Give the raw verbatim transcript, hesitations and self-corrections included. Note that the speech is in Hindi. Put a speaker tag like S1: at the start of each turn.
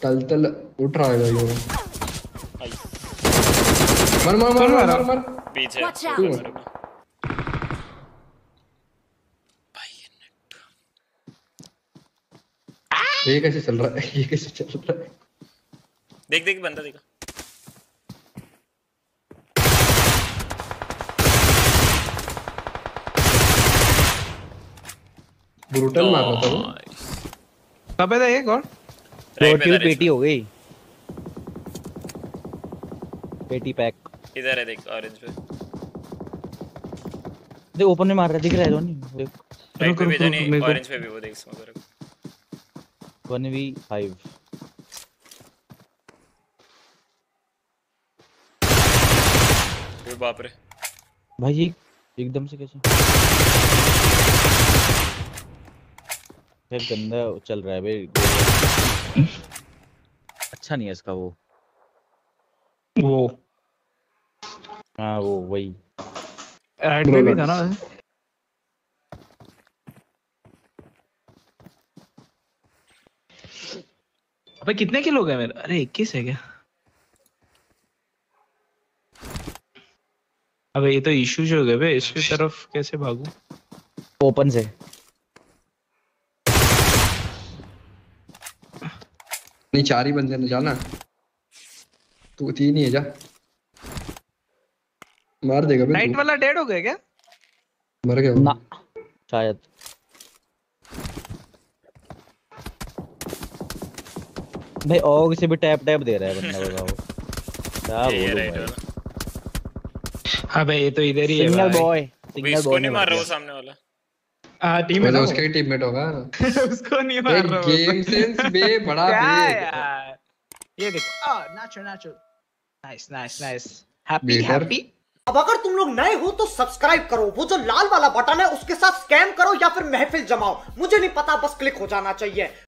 S1: तल तल उठ रहा है भाई वो। मर मर मर मर मर मर
S2: पीछे
S1: ये कैसे चल रहा है, ये कैसे चल रहा है?
S2: देख देख बंदा देखा।
S1: ब्रूटल मार रहा था वो।
S3: कब है ये कौन?
S2: राइट में
S4: पेटी हो गई, पेटी पैक
S2: इधर है देख ऑरेंज पे।
S4: देख ओपन में मार रहा है, दिख रहा है रोनी देख।
S2: राइट पे भी जानी ऑरेंज पे भी वो देख स्मोक कर।
S4: वन वी फाइव
S2: ये बाप रे
S4: भाई ये एकदम से कैसे फिर गंदा चल रहा है भाई। अच्छा नहीं है इसका वो
S3: वो
S4: हाँ वो वही
S3: राइट में भी था ना। अबे कितने किलो गए मेरे? अरे इक्कीस है क्या? अबे ये तो इशू हो गए बे, इसकी तरफ कैसे भागूं?
S4: ओपन से
S1: नहीं चार ही बंदे ने जाना, तू तीन ही है, जा मार देगा बे।
S3: नाइट वाला डेड हो गया क्या?
S1: मर गया
S4: ना शायद। भाई ऑग से भी टैप टैप दे रहा है बंदा, बताओ क्या बोलूं भाई।
S3: अबे ये तो इधर ही है
S4: सिंगल
S3: भाई।
S4: बॉय, सिंगल बॉय
S2: नहीं मार रहा वो सामने वाला।
S3: हां टीम में
S1: उसका ही टीममेट होगा।
S3: उसको नहीं मार रहा।
S1: गेम सेंस बे बड़ा बे
S3: यार ये देखो आ natural natural nice nice nice happy happy.
S5: अब अगर तुम लोग नए हो तो सब्सक्राइब करो, वो जो लाल वाला बटन है उसके साथ स्कैम करो या फिर महफिल जमाओ, मुझे नहीं पता, बस क्लिक हो जाना चाहिए।